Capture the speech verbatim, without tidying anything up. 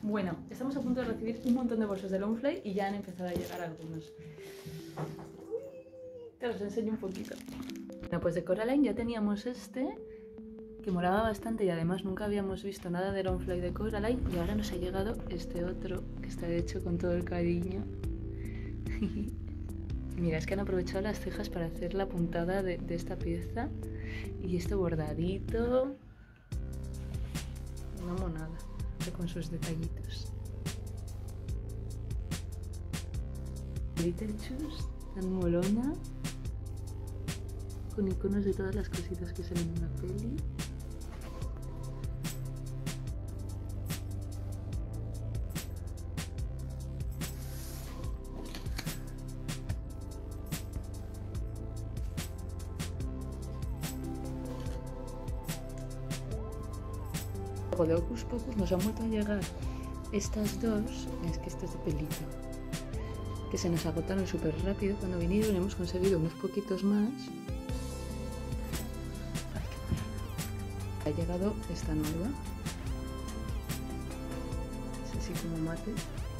Bueno, estamos a punto de recibir un montón de bolsos de Longfly y ya han empezado a llegar algunos. Te los enseño un poquito. Bueno, pues de Coraline ya teníamos este, que molaba bastante y además nunca habíamos visto nada de Longfly de Coraline, y ahora nos ha llegado este otro que está hecho con todo el cariño. Mira, es que han aprovechado las cejas para hacer la puntada de, de esta pieza y este bordadito. Una monada, con sus detallitos. Beetlejuice, tan molona, con iconos de todas las cositas que salen en la peli. Luego de Hocus Pocus nos han vuelto a llegar estas dos, es que este es de pelito, que se nos agotaron súper rápido cuando vinieron. Hemos conseguido unos poquitos más. Ha llegado esta nueva, es así como mate.